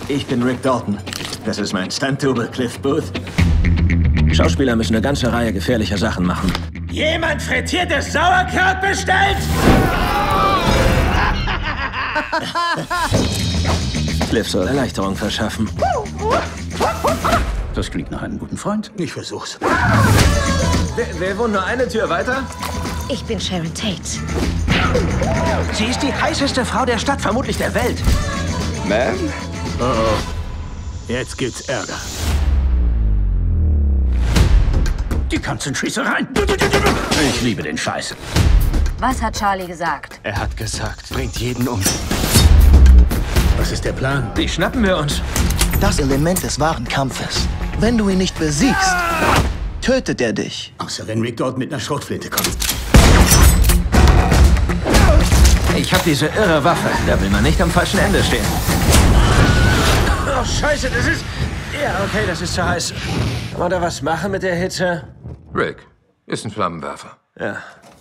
Ich bin Rick Dalton. Das ist mein Stunt-Double Cliff Booth. Schauspieler müssen eine ganze Reihe gefährlicher Sachen machen. Jemand frittiertes Sauerkraut bestellt? Cliff soll Erleichterung verschaffen. Das klingt nach einem guten Freund. Ich versuch's. Wer wohnt nur eine Tür weiter? Ich bin Sharon Tate. Sie ist die heißeste Frau der Stadt, vermutlich der Welt. Ma'am? Oh. Jetzt gibt's Ärger. Die ganzen Schießereien. Ich liebe den Scheiß. Was hat Charlie gesagt? Er hat gesagt, bringt jeden um. Was ist der Plan? Die schnappen wir uns. Das Element des wahren Kampfes. Wenn du ihn nicht besiegst, tötet er dich. Außer wenn Rick dort mit einer Schrotflinte kommt. Ich hab diese irre Waffe. Da will man nicht am falschen Ende stehen. Oh, Scheiße, das ist... Ja, okay, das ist zu heiß. Kann man da was machen mit der Hitze? Rick, ist ein Flammenwerfer. Ja.